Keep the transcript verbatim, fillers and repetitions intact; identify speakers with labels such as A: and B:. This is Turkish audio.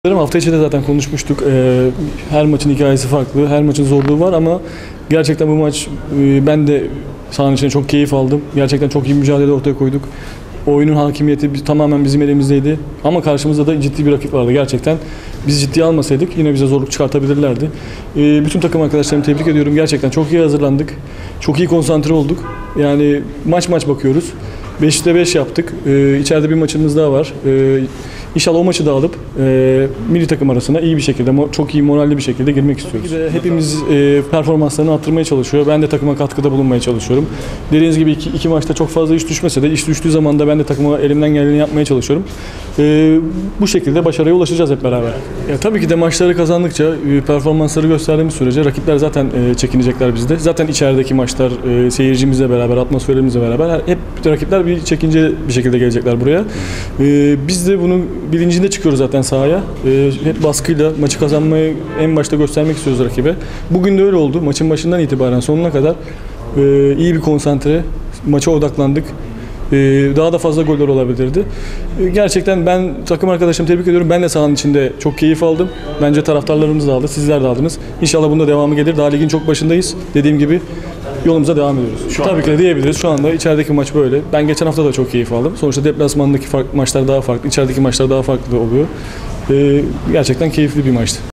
A: Hafta içi de zaten konuşmuştuk. Her maçın hikayesi farklı, her maçın zorluğu var ama gerçekten bu maç ben de sahanın içinde çok keyif aldım. Gerçekten çok iyi mücadele ortaya koyduk. Oyunun hakimiyeti tamamen bizim elimizdeydi. Ama karşımızda da ciddi bir rakip vardı gerçekten. Biz ciddiye almasaydık yine bize zorluk çıkartabilirlerdi. Bütün takım arkadaşlarımı tebrik ediyorum. Gerçekten çok iyi hazırlandık. Çok iyi konsantre olduk. Yani maç maç bakıyoruz. beşte beş yaptık. İçeride bir maçımız daha var. İnşallah o maçı da alıp e, milli takım arasına iyi bir şekilde, çok iyi moralli bir şekilde girmek istiyoruz. Tabii ki de hepimiz e, performanslarını arttırmaya çalışıyor. Ben de takıma katkıda bulunmaya çalışıyorum. Dediğiniz gibi iki, iki maçta çok fazla iş düşmese de iş düştüğü zaman da ben de takıma elimden geleni yapmaya çalışıyorum. E, bu şekilde başarıya ulaşacağız hep beraber. Ya, tabii ki de maçları kazandıkça, e, performansları gösterdiğimiz sürece rakipler zaten e, çekinecekler bizde. Zaten içerideki maçlar e, seyircimizle beraber, atmosferimizle beraber hep rakipler bir çekince bir şekilde gelecekler buraya. E, biz de bunu bilincinde çıkıyoruz zaten sahaya. Ee, hep baskıyla maçı kazanmayı en başta göstermek istiyoruz rakibe. Bugün de öyle oldu. Maçın başından itibaren sonuna kadar e, iyi bir konsantre, maça odaklandık. Ee, daha da fazla goller olabilirdi. Ee, gerçekten ben takım arkadaşlarımı tebrik ediyorum. Ben de sahanın içinde çok keyif aldım. Bence taraftarlarımız da aldı, sizler de aldınız. İnşallah bunda devamı gelir. Daha ligin çok başındayız. Dediğim gibi yolumuza devam ediyoruz. Şu Tabii ki de diyebiliriz. Şu anda içerideki maç böyle. Ben geçen hafta da çok keyif aldım. Sonuçta deplasmandaki farklı maçlar daha farklı, içerideki maçlar daha farklı oluyor. Ee, gerçekten keyifli bir maçtı.